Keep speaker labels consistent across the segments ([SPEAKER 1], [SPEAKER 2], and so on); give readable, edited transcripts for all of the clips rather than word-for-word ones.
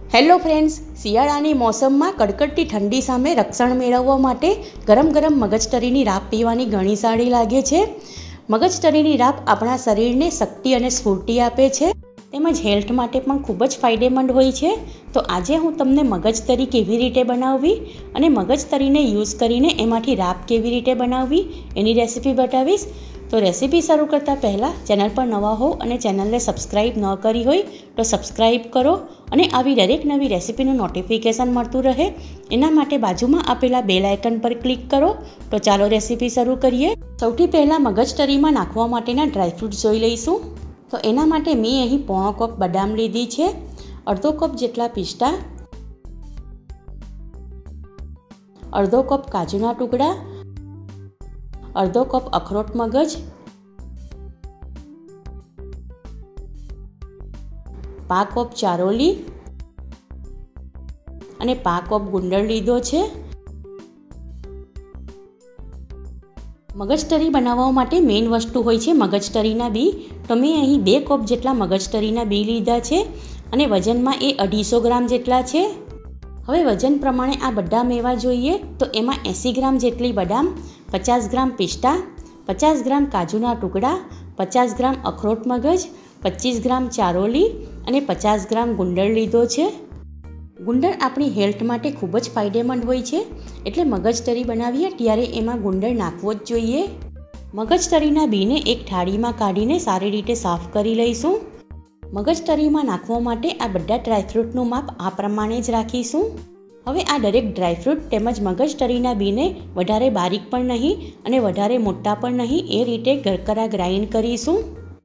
[SPEAKER 1] Hello friends, શિયાળાની મોસમમાં કડકડતી ઠંડી સામે રક્ષણ મેળવવા માટે ગરમ ગરમ મગજતરીની રાબ પીવાની ઘણી સારી લાગે છે. મગજતરીની રાબ આપણા શરીરને શક્તિ અને સ્ફૂર્તિ આપે છે, તેમજ હેલ્થ માટે પણ ખૂબ જ ફાયદેમંદ હોય છે. તો આજે હું તમને મગજતરી કેવી રીતે બનાવવી અને મગજતરીને યુઝ કરીને એમાંથી રાબ કેવી રીતે બનાવવી એની રેસીપી બતાવીશ. તો રેસીપી શરૂ કરતાં પહેલાં ચેનલ પર નવા હો અને ચેનલને સબસ્ક્રાઈબ ન કરી હોય તો સબસ્ક્રાઈબ કરો અને આવી દરેક નવી રેસીપીનું નોટિફિકેશન મળતું રહે એના માટે બાજુમાં આપેલા બેલ આઇકન પર ક્લિક કરો. તો ચાલો રેસીપી શરૂ કરીએ. સૌથી પહેલાં મગજતરીમાં નાખવા માટેના ડ્રાયફ્રૂટ્સ જોઈ લઈશું. તો એના માટે મેં અહીં પોણો કપ બદામ લીધી છે, અડધો કપ જેટલા પિસ્તા, અડધો કપ કાજુના ટુકડા, અડધો કપ અખરોટ મગજ, પા કપ ચારોલી અને પા કપ ગુંદર લીધો છે. મગજતરી બનાવવા માટે મેઇન વસ્તુ હોય છે મગજતરીના બી. તો મેં અહીં 2 કપ જેટલા મગજતરીના બી લીધા છે અને વજનમાં એ 250 ગ્રામ જેટલા છે. હવે વજન પ્રમાણે આ બધા મેવા જોઈએ તો એમાં 80 ગ્રામ જેટલી બદામ, 50 ગ્રામ પિસ્તા, 50 ગ્રામ કાજુના ટુકડા, 50 ગ્રામ અખરોટ મગજ, 25 ગ્રામ ચારોલી અને 50 ગ્રામ ગુંદર લીધો છે. ગુંદર આપણી હેલ્થ માટે ખૂબ જ ફાયદેમંદ હોય છે, એટલે મગજતરી બનાવીએ ત્યારે એમાં ગુંદર નાખવો જ જોઈએ. મગજતરીના બીને એક થાળીમાં કાઢીને સારી રીતે સાફ કરી લઈશું. મગજતરીમાં નાખવા માટે આ બધા ડ્રાયફ્રૂટનું માપ આ પ્રમાણે જ રાખીશું. હવે આ દરેક ડ્રાયફ્રૂટ તેમજ મગજતરીના બીને વધારે બારીક પણ નહીં અને વધારે મોટા પણ નહીં એ રીતે કરકરા ગ્રાઇન્ડ કરીશું.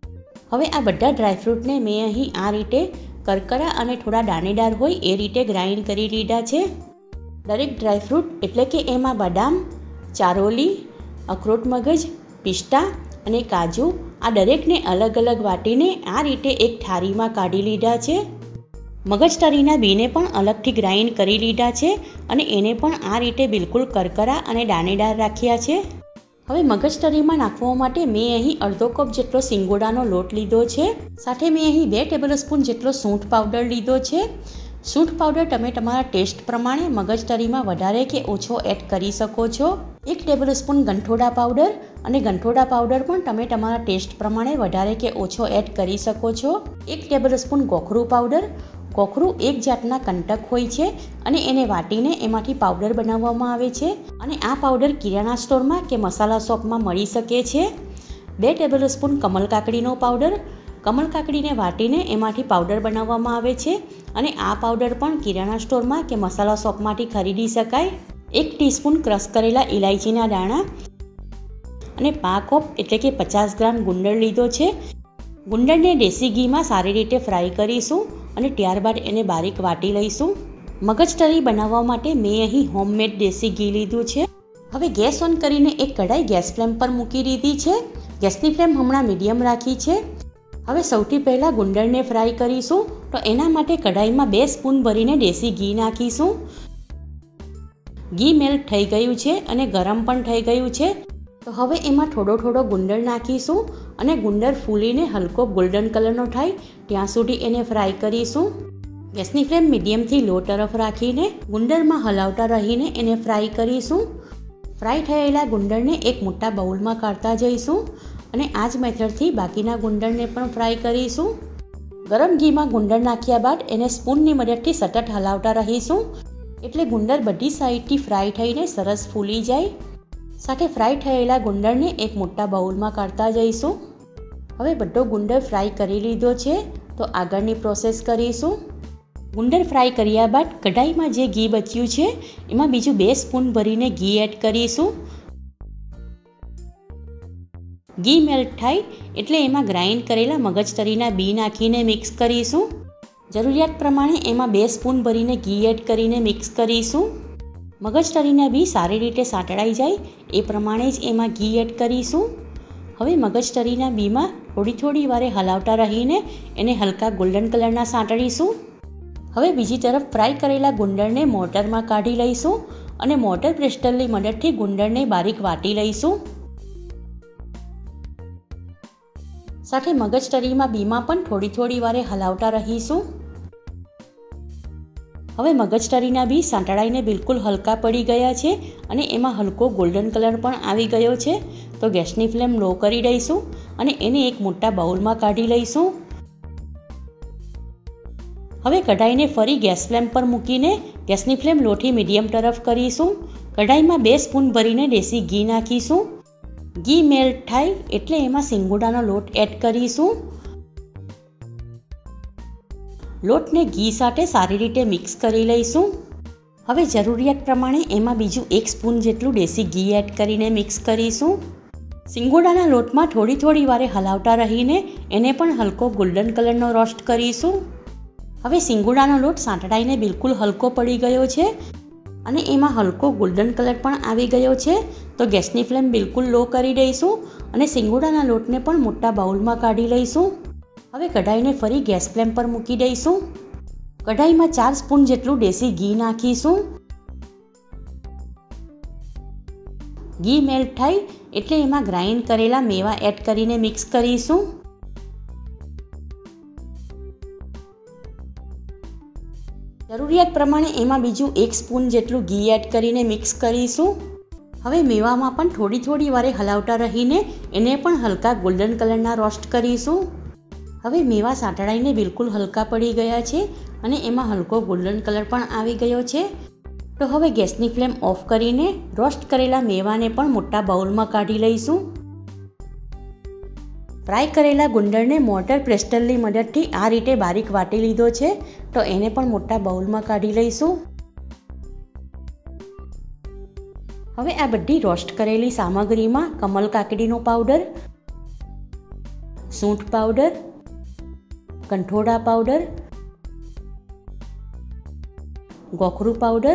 [SPEAKER 1] હવે આ બધા ડ્રાયફ્રૂટને મેં અહીં આ રીતે કરકરા અને થોડા દાણેદાર હોય એ રીતે ગ્રાઇન્ડ કરી લીધા છે. દરેક ડ્રાયફ્રૂટ એટલે કે એમાં બદામ, ચારોલી, અખરોટ મગજ, પિસ્તા અને કાજુ આ દરેકને અલગ અલગ વાટીને આ રીતે એક થાળીમાં કાઢી લીધા છે. મગજતરીના બીને પણ અલગથી ગ્રાઇન્ડ કરી લીધા છે અને એને પણ આ રીતે બિલકુલ કરકરા અને દાણેદાર રાખ્યા છે. હવે મગજતરીમાં નાખવા માટે મેં અહીં અડધો કપ જેટલો સિંગોડાનો લોટ લીધો છે. સાથે મેં અહીં 2 ટેબલસ્પૂન જેટલો સૂંઠ પાવડર લીધો છે. સૂંઠ પાવડર તમે તમારા ટેસ્ટ પ્રમાણે મગજતરીમાં વધારે કે ઓછો એડ કરી શકો છો. 1 ટેબલસ્પૂન ગંઠોડા પાવડર, અને ગંઠોડા પાવડર પણ તમે તમારા ટેસ્ટ પ્રમાણે વધારે કે ઓછો એડ કરી શકો છો. 1 ટેબલસ્પૂન ગોખરું પાવડર. ગોખરું એક જાતના કંટક હોય છે અને એને વાટીને એમાંથી પાવડર બનાવવામાં આવે છે અને આ પાવડર કિરાણા સ્ટોરમાં કે મસાલા શોપમાં મળી શકે છે. 2 ટેબલસ્પૂન કમલ કાકડીનો પાવડર. કમલ કાકડીને વાટીને એમાંથી પાવડર બનાવવામાં આવે છે અને આ પાવડર પણ કિરાણા સ્ટોરમાં કે મસાલા શોપમાંથી ખરીદી શકાય. 1 ટીસ્પૂન ક્રશ કરેલા ઇલાયચીના દાણા અને પા કપ એટલે કે 50 ગ્રામ ગુંદર લીધો છે. ગુંદરને દેશી ઘીમાં સારી રીતે ફ્રાય કરીશું અને ત્યારબાદ એને બારીક વાટી લઈશું. મગજતરી બનાવવા માટે મેં અહીં હોમમેડ દેશી ઘી લીધું છે. હવે ગેસ ઓન કરીને એક કઢાઈ ગેસ ફ્લેમ પર મૂકી દીધી છે. ગેસની ફ્લેમ હમણાં મીડિયમ રાખી છે. હવે સૌથી પહેલાં ગુંદરને ફ્રાય કરીશું. તો એના માટે કઢાઈમાં 2 સ્પૂન ભરીને દેશી ઘી નાખીશું. ઘી મેલ્ટ થઈ ગયું છે અને ગરમ પણ થઈ ગયું છે. તો હવે એમાં થોડો ગુંદર નાખીશું અને ગુંદર ફૂલીને હલકો ગોલ્ડન કલરનો થાય ત્યાં સુધી એને ફ્રાય કરીશું. ગેસની ફ્લેમ મીડિયમથી લો તરફ રાખીને ગુંદરમાં હલાવતા રહીને એને ફ્રાય કરીશું. ફ્રાય થયેલા ગુંદરને એક મોટા બાઉલમાં કાઢતા જઈશું અને આ જ મેથડથી બાકીના ગુંદરને પણ ફ્રાય કરીશું. ગરમ ઘીમાં ગુંદર નાખ્યા બાદ એને સ્પૂનની મદદથી સતત હલાવતા રહીશું એટલે ગુંદર બધી સાઈડથી ફ્રાય થઈને સરસ ફૂલી જાય. સાથે ફ્રાય થયેલા ગુંદરને એક મોટા બાઉલમાં કાઢતા જઈશું. હવે બધો ગુંદર ફ્રાય કરી લીધો છે. તો આગળની પ્રોસેસ કરીશું. ગુંદર ફ્રાય કર્યા બાદ કઢાઈમાં જે ઘી બચ્યું છે એમાં બીજું 2 સ્પૂન ભરીને ઘી એડ કરીશું. ઘી મેલ્ટ થાય એટલે એમાં ગ્રાઇન્ડ કરેલા મગજતરીના બી નાખીને મિક્સ કરીશું. જરૂરિયાત પ્રમાણે એમાં 2 સ્પૂન ભરીને ઘી એડ કરીને મિક્સ કરીશું. મગજતરીના બી સારી રીતે સાંતળાઈ જાય એ પ્રમાણે જ એમાં ઘી એડ કરીશું. હવે મગજતરીના બીમાં થોડી વારે હલાવતા રહીને એને હલકા ગોલ્ડન કલરના સાંતળીશું. હવે બીજી તરફ ફ્રાય કરેલા ગુંદરને મોર્ટરમાં કાઢી લઈશું અને મોર્ટર પેસ્ટલની મદદથી ગુંદરને બારીક વાટી લઈશું. સાથે મગજતરીમાં બીમાં પણ થોડી વારે હલાવતા રહીશું. હવે મગજતરીના બી સાંતળાઈને બિલકુલ હલકા પડી ગયા છે અને એમાં હલકો ગોલ્ડન કલર પણ આવી ગયો છે. તો ગેસની ફ્લેમ લો કરી દઈશું અને એને એક મોટા બાઉલમાં કાઢી લઈશું. હવે કઢાઈને ફરી ગેસ ફ્લેમ પર મૂકીને ગેસની ફ્લેમ લોથી મીડિયમ તરફ કરીશું. કઢાઈમાં 2 સ્પૂન ભરીને દેશી ઘી નાખીશું. ઘી મેલ્ટ થાય એટલે એમાં સિંગોડાનો લોટ એડ કરીશું. લોટને ઘી સાથે સારી રીતે મિક્સ કરી લઈશું. હવે જરૂરિયાત પ્રમાણે એમાં બીજું 1 સ્પૂન જેટલું દેશી ઘી એડ કરીને મિક્સ કરીશું. સિંગોડાના લોટમાં થોડી વારે હલાવતા રહીને એને પણ હલકો ગોલ્ડન કલરનો રોસ્ટ કરીશું. હવે સિંગોડાનો લોટ સાંતળાઈને બિલકુલ હલકો પડી ગયો છે અને એમાં હલકો ગોલ્ડન કલર પણ આવી ગયો છે. તો ગેસની ફ્લેમ બિલકુલ લો કરી દઈશું અને સિંગોડાના લોટને પણ મોટા બાઉલમાં કાઢી લઈશું. હવે કઢાઈને ફરી ગેસ ફ્લેમ પર મૂકી દઈશું. કઢાઈમાં 4 સ્પૂન જેટલું દેશી ઘી નાખીશું. ઘી મેલ્ટ થાય એટલે એમાં ગ્રાઇન્ડ કરેલા મેવા એડ કરીને મિક્સ કરીશું. જરૂરિયાત પ્રમાણે એમાં બીજું 1 સ્પૂન જેટલું ઘી એડ કરીને મિક્સ કરીશું. હવે મેવામાં પણ થોડી વારે હલાવતા રહીને એને પણ હલકા ગોલ્ડન કલરના રોસ્ટ કરીશું. હવે મેવા સાંતળાઈને બિલકુલ હલકા પડી ગયા છે અને એમાં હલકો ગોલ્ડન કલર પણ આવી ગયો છે. તો હવે ગેસની ફ્લેમ ઓફ કરીને રોસ્ટ કરેલા મેવાને પણ મોટા બાઉલમાં કાઢી લઈશું. ફ્રાય કરેલા ગુંદરને મોર્ટર પેસ્ટલની મદદથી આ રીતે બારીક વાટી લીધો છે. તો એને પણ મોટા બાઉલમાં કાઢી લઈશું. હવે આ બધી રોસ્ટ કરેલી સામગ્રીમાં કમલ કાકડીનો પાવડર, સૂંઠ પાવડર, કંઠોડા પાવડર, ગોખરું પાવડર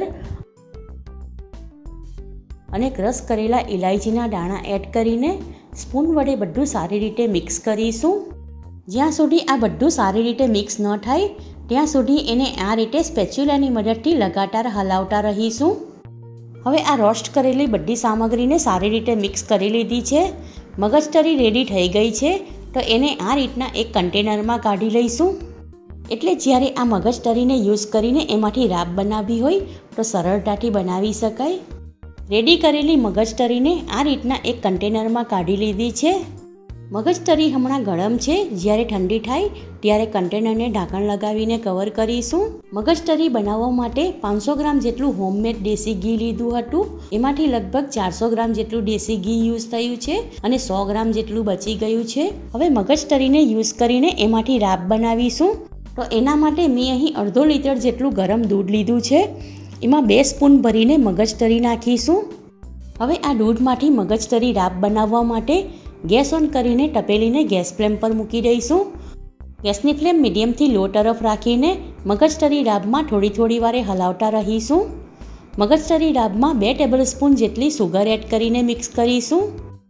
[SPEAKER 1] અને ક્રશ કરેલા ઇલાયચીના દાણા એડ કરીને સ્પૂન વડે બધું સારી રીતે મિક્સ કરીશું. જ્યાં સુધી આ બધું સારી રીતે મિક્સ ન થાય ત્યાં સુધી એને આ રીતે સ્પેચ્યુલાની મદદથી લગાતાર હલાવતા રહીશું. હવે આ રોસ્ટ કરેલી બધી સામગ્રીને સારી રીતે મિક્સ કરી લીધી છે. મગજતરી રેડી થઈ ગઈ છે. તો એને આ રીતના એક કન્ટેનરમાં કાઢી લઈશું. એટલે જ્યારે આ મગજતરીને યુઝ કરીને એમાંથી રાબ બનાવવી હોય તો સરળતાથી બનાવી શકાય. રેડી કરેલી મગજતરીને આ રીતના એક કન્ટેનરમાં કાઢી લીધી છે. મગજતરી હમણાં ગરમ છે. જ્યારે ઠંડી થાય ત્યારે કન્ટેનરને ઢાંકણ લગાવીને કવર કરીશું. મગજતરી બનાવવા માટે 500 ગ્રામ જેટલું હોમમેડ દેશી ઘી લીધું હતું. એમાંથી લગભગ 400 ગ્રામ જેટલું દેશી ઘી યુઝ થયું છે અને 100 ગ્રામ જેટલું બચી ગયું છે. હવે મગજતરીને યુઝ કરીને એમાંથી રાબ બનાવીશું. તો એના માટે મેં અહીં અડધો લીટર જેટલું ગરમ દૂધ લીધું છે. એમાં 2 સ્પૂન ભરીને મગજતરી નાખીશું. હવે આ દૂધમાંથી મગજતરી રાબ બનાવવા માટે ગેસ ઓન કરીને તપેલીને ગેસ ફ્લેમ પર મૂકી દઈશું. ગેસની ફ્લેમ મીડિયમથી લો તરફ રાખીને મગજતરી રાબમાં થોડી વારે હલાવતા રહીશું. મગજતરી રાબમાં 2 ટેબલસ્પૂન જેટલી સુગર એડ કરીને મિક્સ કરીશું.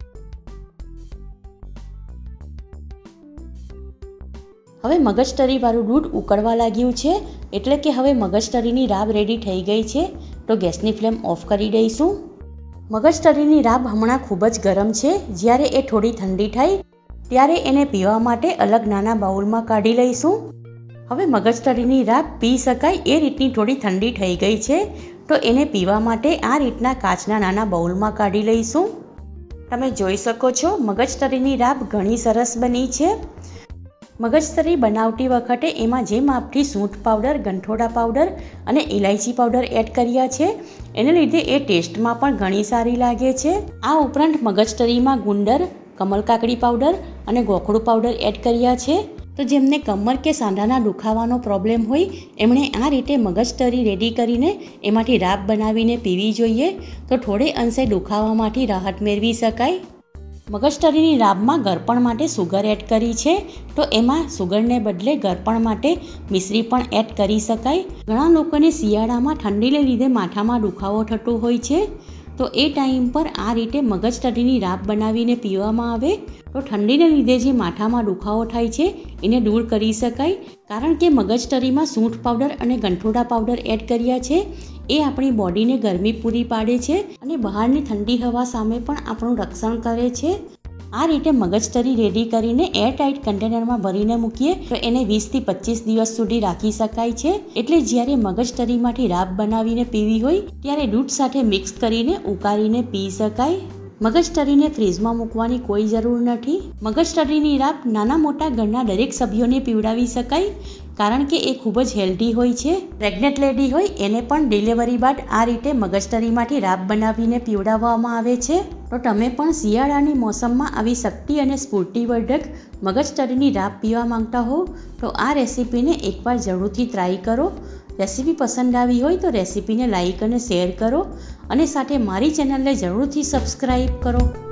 [SPEAKER 1] હવે મગજતરીવાળું દૂધ ઉકળવા લાગ્યું છે એટલે કે હવે મગજતરીની રાબ રેડી થઈ ગઈ છે. તો ગેસની ફ્લેમ ઓફ કરી દઈશું. મગજતરીની રાબ હમણાં ખૂબ જ ગરમ છે. જ્યારે એ થોડી ઠંડી થાય ત્યારે એને પીવા માટે અલગ નાના બાઉલમાં કાઢી લઈશું. હવે મગજતરીની રાબ પી શકાય એ રીતની થોડી ઠંડી થઈ ગઈ છે. તો એને પીવા માટે આ રીતના કાચના નાના બાઉલમાં કાઢી લઈશું. તમે જોઈ શકો છો મગજતરીની રાબ ઘણી સરસ બની છે. મગજતરી બનાવતી વખતે એમાં જે માપથી સૂંઠ પાવડર, ગંઠોડા પાવડર અને ઇલાયચી પાવડર એડ કર્યા છે એને લીધે એ ટેસ્ટમાં પણ ઘણી સારી લાગે છે. આ ઉપરાંત મગજતરીમાં ગુંદર, કમલ કાકડી પાવડર અને ગોખરું પાવડર એડ કર્યા છે. તો જેમને કમર કે સાંધાના દુખાવાનો પ્રોબ્લેમ હોય એમણે આ રીતે મગજતરી રેડી કરીને એમાંથી રાબ બનાવીને પીવી જોઈએ. તો થોડે અંશે દુખાવામાંથી રાહત મેળવી શકાય. મગજતરીની રાબમાં ગળપણ માટે સુગર એડ કરી છે. તો એમાં સુગરને બદલે ગળપણ માટે મિશ્રી પણ એડ કરી શકાય. ઘણા લોકોને શિયાળામાં ઠંડીને લીધે માથામાં દુખાવો થતો હોય છે. તો એ ટાઈમ પર આ રીતે મગજતરીની રાબ બનાવીને પીવામાં આવે તો ઠંડીને લીધે જે માથામાં દુખાવો થાય છે એને દૂર કરી શકાય. કારણ કે મગજતરીમાં સૂંઠ પાવડર અને ગંઠોડા પાવડર એડ કર્યા છે. એ આપણી બોડીને ગરમી પૂરી પાડે છે અને બહારની ઠંડી હવા સામે પણ આપણું રક્ષણ કરે છે. આ રીતે મગજતરી રેડી કરીને એરટાઇટ કન્ટેનરમાં ભરીને મૂકીએ તો એને 20 થી 25 દિવસ સુધી રાખી શકાય છે. એટલે જ્યારે મગજતરીમાંથી રાબ બનાવીને પીવી હોય ત્યારે દૂધ સાથે મિક્સ કરીને ઉકાળીને પી શકાય. મગજતરીને ફ્રીજમાં મૂકવાની કોઈ જરૂર નથી. મગજતરીની રાબ નાના મોટા ઘરના દરેક સભ્યોને પીવડાવી શકાય કારણ કે એ ખૂબ જ હેલ્ધી હોય છે. પ્રેગ્નેન્ટ લેડી હોય એને પણ ડિલિવરી બાદ આ રીતે મગજતરીમાંથી રાબ બનાવીને પીવડાવવામાં આવે છે. તો તમે પણ શિયાળાની મોસમમાં આવી શક્તિ અને સ્ફૂર્તિવર્ધક મગજતરીની રાબ પીવા માંગતા હો તો આ રેસીપીને એકવાર જરૂરથી ટ્રાય કરો. રેસીપી પસંદ આવી હોય તો રેસીપીને લાઇક અને શેર કરો અને સાથે મારી ચેનલને જરૂરથી સબસ્ક્રાઈબ કરો.